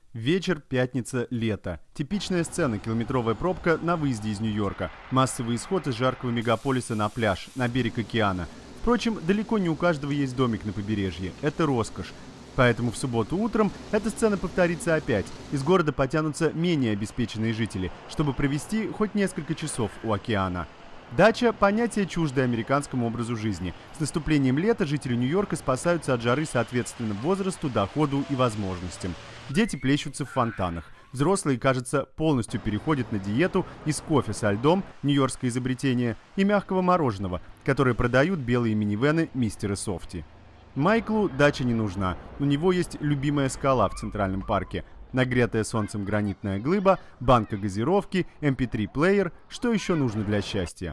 Вечер, пятница, лето. Типичная сцена, километровая пробка на выезде из Нью-Йорка. Массовый исход из жаркого мегаполиса на пляж, на берег океана. Впрочем, далеко не у каждого есть домик на побережье. Это роскошь. Поэтому в субботу утром эта сцена повторится опять. Из города потянутся менее обеспеченные жители, чтобы провести хоть несколько часов у океана. Дача – понятие, чуждое американскому образу жизни. С наступлением лета жители Нью-Йорка спасаются от жары соответственно возрасту, доходу и возможностям. Дети плещутся в фонтанах. Взрослые, кажется, полностью переходят на диету из кофе со льдом, нью-йоркское изобретение, и мягкого мороженого, которое продают белые минивэны мистера Софти. Майклу дача не нужна. У него есть любимая скала в Центральном парке. Нагретая солнцем гранитная глыба, банка газировки, MP3-плеер. Что еще нужно для счастья?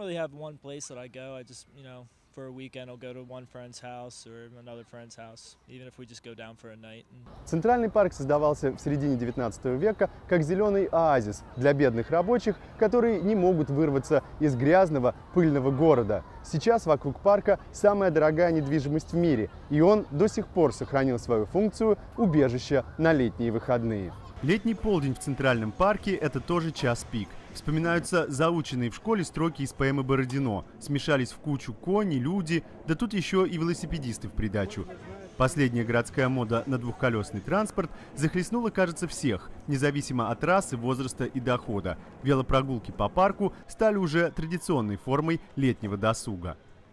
For a weekend, I'll go to one friend's house or another friend's house, even if we just go down for a night. Центральный парк создавался в середине 19 века как зеленый оазис для бедных рабочих, которые не могут вырваться из грязного, пыльного города. Сейчас вокруг парка самая дорогая недвижимость в мире, и он до сих пор сохранил свою функцию убежища на летние выходные. Летний полдень в Центральном парке – это тоже час пик. Вспоминаются заученные в школе строки из поэмы Бородино. Смешались в кучу кони, люди, да тут еще и велосипедисты в придачу. Последняя городская мода на двухколесный транспорт захлестнула, кажется, всех, независимо от расы, возраста и дохода. Велопрогулки по парку стали уже традиционной формой летнего досуга.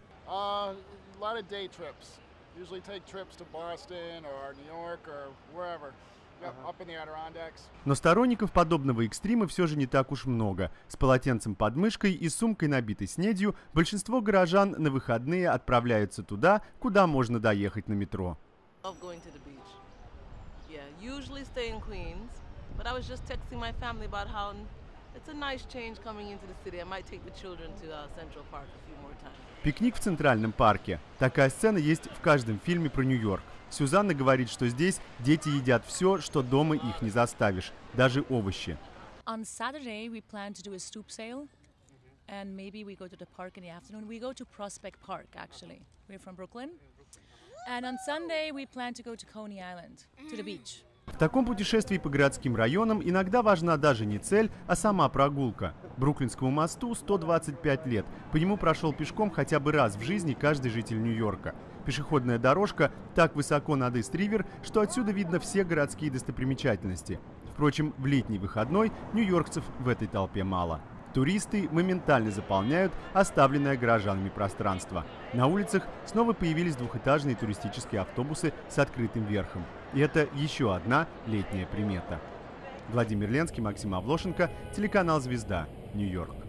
Но сторонников подобного экстрима все же не так уж много. С полотенцем под мышкой и сумкой, набитой снедью, большинство горожан на выходные отправляются туда, куда можно доехать на метро. Пикник в Центральном парке. Такая сцена есть в каждом фильме про Нью-Йорк. Сюзанна говорит, что здесь дети едят все, что дома их не заставишь, даже овощи. On Saturday we plan to do a stoop sale, and maybe we go to the park in the afternoon. We go to Prospect Park, actually. We're from Brooklyn. And on Sunday we plan to go to Coney Island, to the beach. В таком путешествии по городским районам иногда важна даже не цель, а сама прогулка. Бруклинскому мосту 125 лет. По нему прошел пешком хотя бы раз в жизни каждый житель Нью-Йорка. Пешеходная дорожка так высоко над Ист-Ривер, что отсюда видно все городские достопримечательности. Впрочем, в летний выходной нью-йоркцев в этой толпе мало. Туристы моментально заполняют оставленное горожанами пространство. На улицах снова появились двухэтажные туристические автобусы с открытым верхом. И это еще одна летняя примета. Владимир Ленский, Максим Авлошенко, телеканал «Звезда», Нью-Йорк.